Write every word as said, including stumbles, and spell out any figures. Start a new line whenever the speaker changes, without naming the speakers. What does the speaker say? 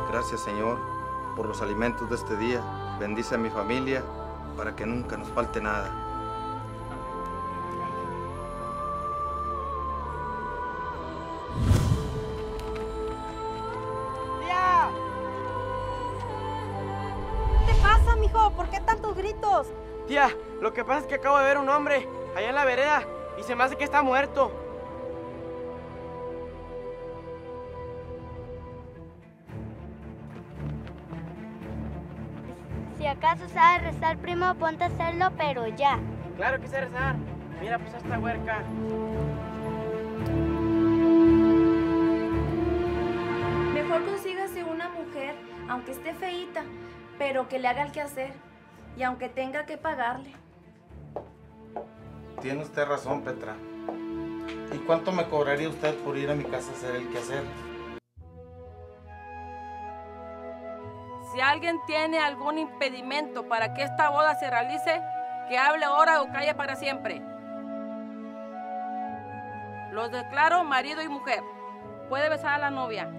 Gracias, Señor, por los alimentos de este día. Bendice a mi familia para que nunca nos falte nada.
¡Tía!
¿Qué te pasa, mijo? ¿Por qué tantos gritos?
Tía, lo que pasa es que acabo de ver un hombre allá en la vereda y se me hace que está muerto.
Si acaso sabes rezar, primo, ponte a hacerlo, pero ya.
Claro que sé rezar. Mira, pues esta huerca.
Mejor consígase una mujer, aunque esté feíta, pero que le haga el quehacer y aunque tenga que pagarle.
Tiene usted razón, Petra. ¿Y cuánto me cobraría usted por ir a mi casa a hacer el quehacer?
Si alguien tiene algún impedimento para que esta boda se realice, que hable ahora o calle para siempre. Los declaro marido y mujer. Puede besar a la novia.